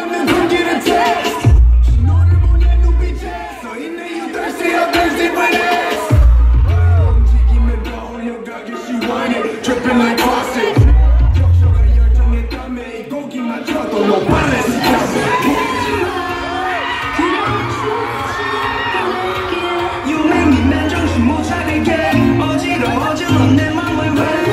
없는 분기는 text 너를 보낸 눈빛에 써있네 you thirsty I'm thirsty for this 움직이면 떠올려가기 시원해 dripping like faucet 적셔가 열정에 땀에 이 고기만 쳐도 너 balance You make me 난 정신 못 차리게 어지러워 내 맘을 왜